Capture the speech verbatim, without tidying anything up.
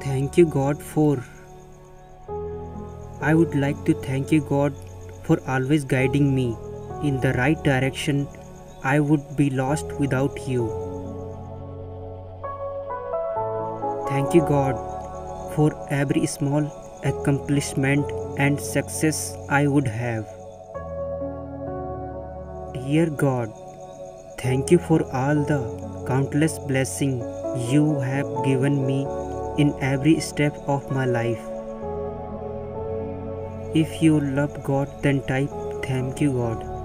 Thank you, God, for. I would like to thank you, God, for always guiding me in the right direction. I would be lost without you. Thank you, God, for every small accomplishment and success I would have. Dear God, thank you for all the countless blessings you have given me in every step of my life. If you love God, then type thank you, God.